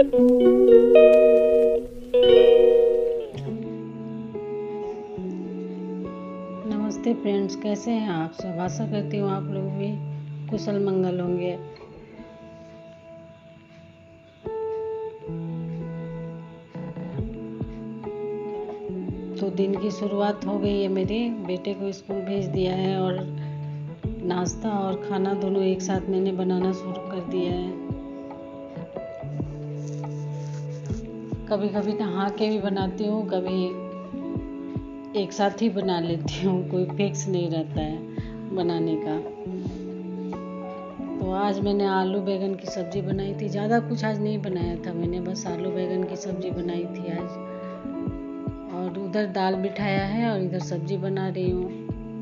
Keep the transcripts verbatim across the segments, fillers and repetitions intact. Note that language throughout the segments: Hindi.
नमस्ते फ्रेंड्स, कैसे हैं आप सब। आशा करती हूँ आप लोग भी कुशल मंगल होंगे। तो दिन की शुरुआत हो गई है। मेरे बेटे को स्कूल भेज दिया है और नाश्ता और खाना दोनों एक साथ मैंने बनाना शुरू कर दिया है। कभी कभी नहा के भी बनाती हूँ, कभी एक साथ ही बना लेती हूँ, कोई फिक्स नहीं रहता है बनाने का। तो आज मैंने आलू बैंगन की सब्ज़ी बनाई थी। ज़्यादा कुछ आज नहीं बनाया था मैंने, बस आलू बैंगन की सब्ज़ी बनाई थी आज। और उधर दाल बिठाया है और इधर सब्ज़ी बना रही हूँ।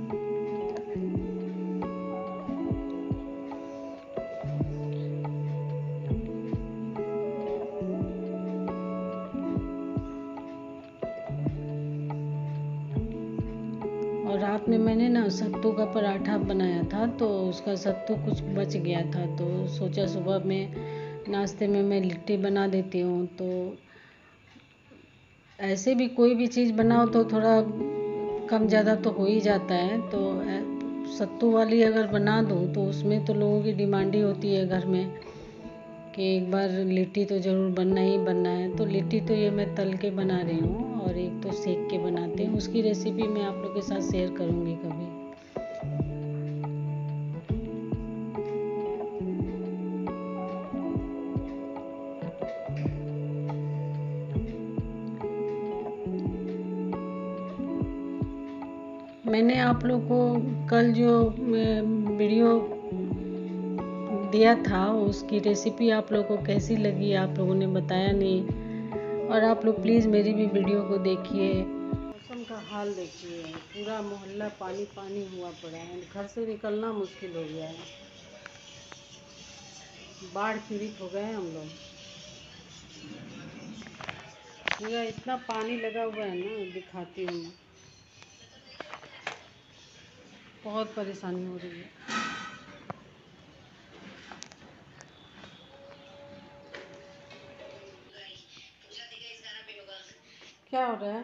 और रात में मैंने ना सत्तू का पराठा बनाया था, तो उसका सत्तू कुछ बच गया था, तो सोचा सुबह में नाश्ते में मैं लिट्टी बना देती हूँ। तो ऐसे भी कोई भी चीज़ बनाओ तो थोड़ा कम ज़्यादा तो हो ही जाता है। तो सत्तू वाली अगर बना दूँ तो उसमें तो लोगों की डिमांड ही होती है घर में कि एक बार लिट्टी तो ज़रूर बनना ही बनना है। तो लिट्टी तो ये मैं तल के बना रही हूँ और एक तो सेक के बनाते हैं। उसकी रेसिपी मैं आप लोग के साथ शेयर करूँगी कभी। मैंने आप लोग को कल जो वीडियो दिया था उसकी रेसिपी आप लोगों को कैसी लगी, आप लोगों ने बताया नहीं। और आप लोग प्लीज़ मेरी भी वीडियो को देखिए। मौसम का हाल देखिए, पूरा मोहल्ला पानी पानी हुआ पड़ा है, घर से निकलना मुश्किल हो गया है। बाढ़ पीड़ित हो गए हैं हम लोग। पूरा इतना पानी लगा हुआ है ना, दिखाती हूँ मैं। बहुत परेशानी हो रही है। क्या हो रहा है?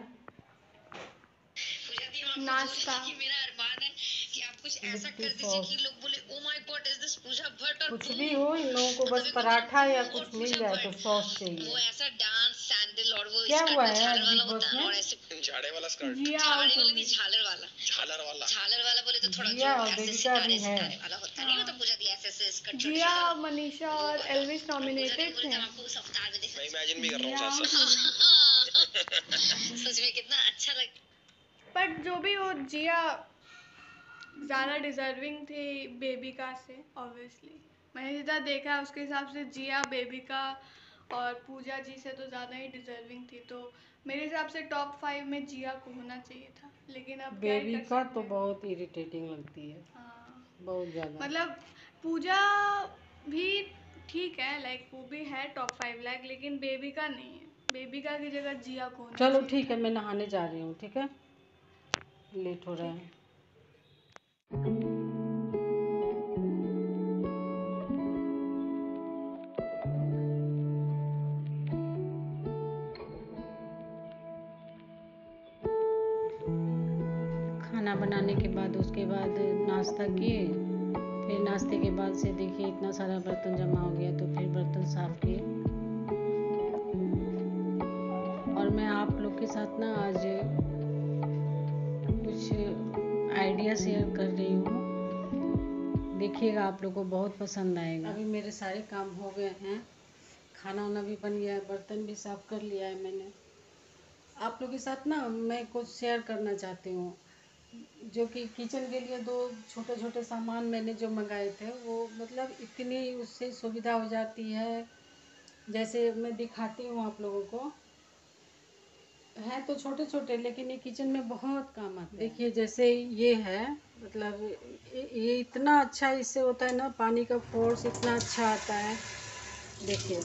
नाश्ता। मेरा अरमान है कि आप कुछ ऐसा कर दीजिए कि लोग बोले oh my God is this Pooja Bhatt. और कुछ भी हो, इन लोगों को बस पराठा या कुछ मिल जाए तो सॉस चाहिए। वो ऐसा डांस सैंडल और वो क्या हुआ है झालर वाला बिग बॉस होता है में? और ऐसे झाड़े वाला स्कर्ट, झाड़े वाला नहीं, झालर वाला। झालर वाला झालर वाला बोले तो थोड़ा जिया जो और ऐसे बेबिका भी सितारे है। सितारे वाला होता है, नहीं मतलब पूजा दी ऐसे ऐसे स्कर्ट। जिया, मनीषा और एल्विस नॉमिनेटेड थे। आपको उस अवतार में देखा, मैं इमेजिन भी कर रहा हूँ ऐसा। सच में कितना अच्छा लग। बट जो भी हो, जिया ज़्यादा डिजर्विंग थी बेबिका से। ऑब्वियसली मैंने जितना देखा है उसके हिसाब से जिया बेबिका और पूजा जी से तो ज़्यादा ही डिजर्विंग थी। तो मेरे हिसाब से टॉप फाइव में जिया को होना चाहिए था, लेकिन अब क्या ही कर बेबिका सकते तो हैं। बहुत इरिटेटिंग लगती है। हाँ, बहुत ज़्यादा। मतलब पूजा भी ठीक है, लाइक वो भी है टॉप फाइव लाइक, लेकिन बेबिका नहीं है। बेबिका की जगह जिया को होना चलो चाहिए ठीक था। है, मैं नहाने जा रही हूँ। ठीक है, लेट हो रहा ठीक है। है। खाना बनाने के बाद उसके बाद नाश्ता किए, फिर नाश्ते के बाद से देखिए इतना सारा बर्तन जमा हो गया, तो फिर बर्तन साफ़ किए। और मैं आप लोग के साथ ना आज कुछ आइडिया शेयर कर रही हूँ, देखिएगा आप लोग को बहुत पसंद आएगा। अभी मेरे सारे काम हो गए हैं, खाना वाना भी बन गया है, बर्तन भी साफ़ कर लिया है मैंने। आप लोग के साथ ना मैं कुछ शेयर करना चाहती हूँ, जो कि किचन के लिए दो छोटे छोटे सामान मैंने जो मंगाए थे, वो मतलब इतनी उससे सुविधा हो जाती है। जैसे मैं दिखाती हूँ आप लोगों को, हैं तो छोटे छोटे लेकिन ये किचन में बहुत काम आते हैं। देखिए जैसे ये है, मतलब ये इतना अच्छा इससे होता है ना, पानी का फोर्स इतना अच्छा आता है। देखिए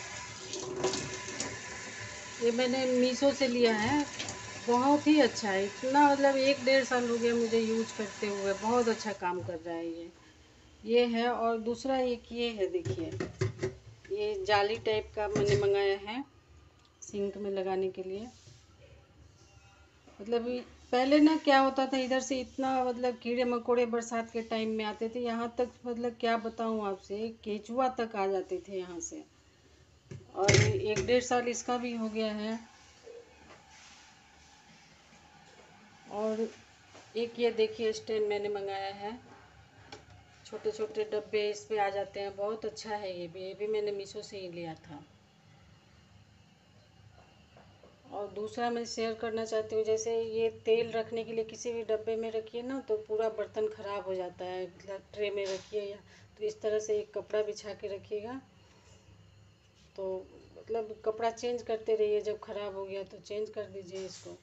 ये मैंने मीशो से लिया है, बहुत ही अच्छा है। इतना मतलब एक डेढ़ साल हो गया मुझे यूज करते हुए, बहुत अच्छा काम कर रहा है ये ये है। और दूसरा एक ये है, देखिए ये जाली टाइप का मैंने मंगाया है सिंक में लगाने के लिए। मतलब पहले ना क्या होता था, इधर से इतना मतलब कीड़े मकोड़े बरसात के टाइम में आते थे, यहाँ तक मतलब क्या बताऊँ आपसे, केचुआ तक आ जाते थे यहाँ से। और एक डेढ़ साल इसका भी हो गया है। और एक ये देखिए स्टैंड मैंने मंगाया है, छोटे छोटे डब्बे इस पे आ जाते हैं, बहुत अच्छा है ये भी। ये भी मैंने मीशो से ही लिया था। और दूसरा मैं शेयर करना चाहती हूँ, जैसे ये तेल रखने के लिए किसी भी डब्बे में रखिए ना तो पूरा बर्तन ख़राब हो जाता है। मतलब ट्रे में रखिए या तो इस तरह से एक कपड़ा बिछा के रखिएगा, तो मतलब कपड़ा चेंज करते रहिए, जब ख़राब हो गया तो चेंज कर दीजिए इसको।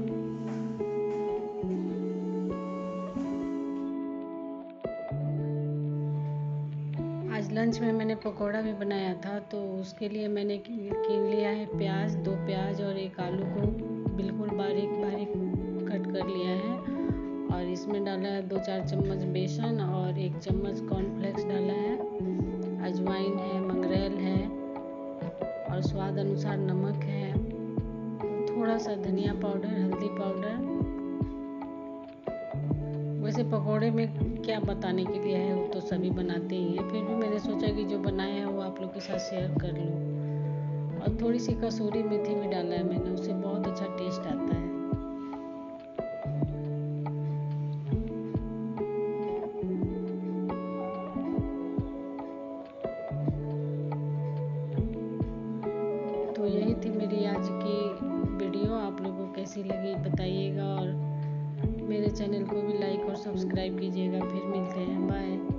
आज लंच में मैंने पकौड़ा भी बनाया था, तो उसके लिए मैंने कीन लिया है प्याज, दो प्याज और एक आलू को बिल्कुल बारीक बारीक कट कर लिया है। और इसमें डाला है दो चार चम्मच बेसन और एक चम्मच कॉर्नफ्लेक्स डाला है, अजवाइन है, मंगरेल है और स्वाद अनुसार नमक है, थोड़ा सा धनिया पाउडर, हल्दी पाउडर। वैसे पकोड़े में क्या बताने के लिए है, वो तो सभी बनाते ही हैं, फिर भी मैंने सोचा कि जो बनाया है वो आप लोग के साथ शेयर कर लूँ। और थोड़ी सी कसूरी मेथी भी डाला है मैंने, उससे बहुत अच्छा टेस्ट आता है। तो यही थी मेरी आज की वीडियो, आप लोगों को कैसी लगी बताइएगा और मेरे चैनल को भी लाइक और सब्सक्राइब कीजिएगा। फिर मिलते हैं, बाय।